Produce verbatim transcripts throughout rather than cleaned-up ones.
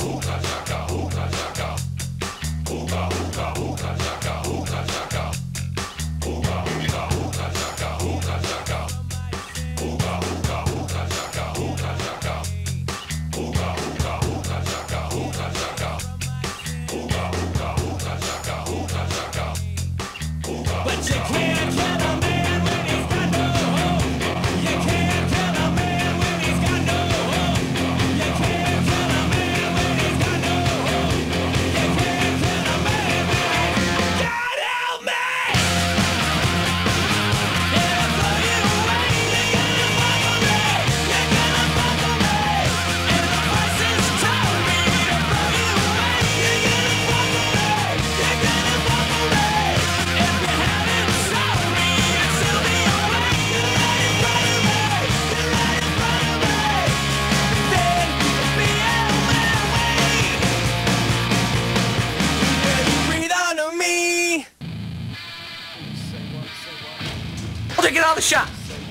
Take another shot.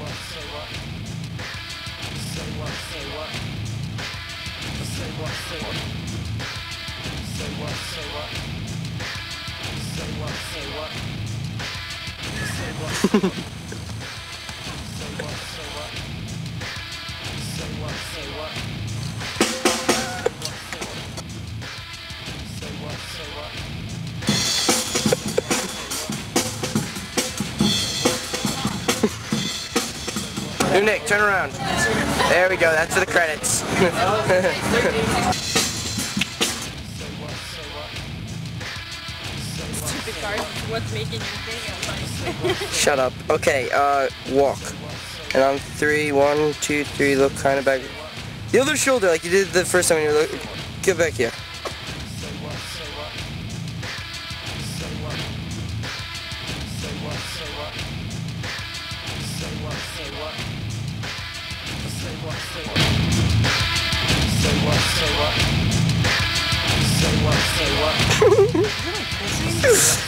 New Nick, turn around. There we go, that's for the credits. What's making you think? Shut up. Okay, uh, walk. And on three, one, two, three, look kind of back. The other shoulder, like you did the first time when you were looking. Get back here. Say what, say what.